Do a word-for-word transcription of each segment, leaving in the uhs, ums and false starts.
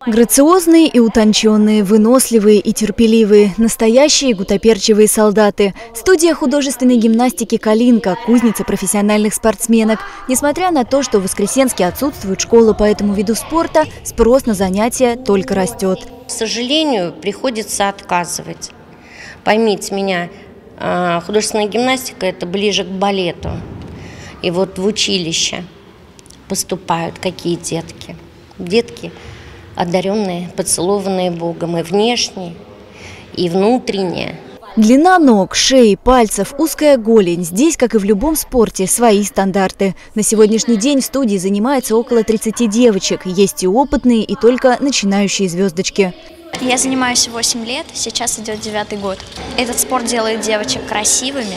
Грациозные и утонченные, выносливые и терпеливые, настоящие гутоперчивые солдаты. Студия художественной гимнастики «Калинка» – кузница профессиональных спортсменок. Несмотря на то, что в Воскресенске отсутствует школа по этому виду спорта, спрос на занятия только растет. К сожалению, приходится отказывать. Поймите меня, художественная гимнастика – это ближе к балету. И вот в училище поступают какие детки? Детки – одаренные, поцелованные Богом и внешне, и внутренне. Длина ног, шеи, пальцев, узкая голень. Здесь, как и в любом спорте, свои стандарты. На сегодняшний день в студии занимается около тридцати девочек. Есть и опытные, и только начинающие звездочки. Я занимаюсь восемь лет, сейчас идет девятый год. Этот спорт делает девочек красивыми.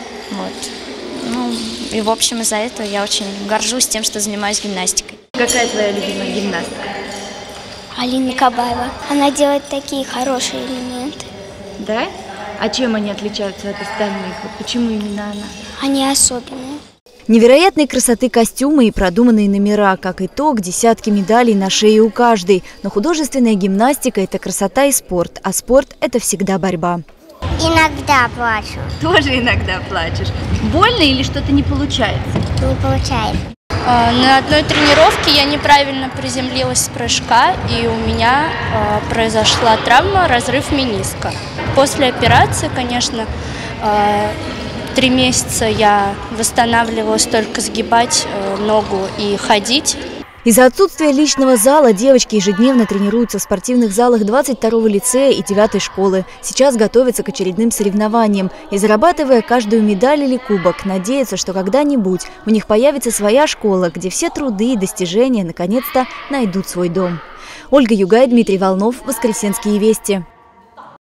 Вот. Ну, и в общем из-за этого я очень горжусь тем, что занимаюсь гимнастикой. Какая твоя любимая гимнастка? Алина Кабаева. Она делает такие хорошие элементы. Да? А чем они отличаются от остальных? Почему именно она? Они особенные. Невероятной красоты костюмы и продуманные номера, как итог, десятки медалей на шее у каждой. Но художественная гимнастика – это красота и спорт, а спорт – это всегда борьба. Иногда плачу. Тоже иногда плачешь. Больно или что-то не получается? Не получается. На одной тренировке я неправильно приземлилась с прыжка, и у меня э, произошла травма, разрыв мениска. После операции, конечно, э, три месяца я восстанавливалась только сгибать э, ногу и ходить. Из-за отсутствия личного зала девочки ежедневно тренируются в спортивных залах двадцать второго лицея и девятой школы. Сейчас готовятся к очередным соревнованиям и, зарабатывая каждую медаль или кубок, надеются, что когда-нибудь у них появится своя школа, где все труды и достижения наконец-то найдут свой дом. Ольга Югай, Дмитрий Волнов, Воскресенские вести.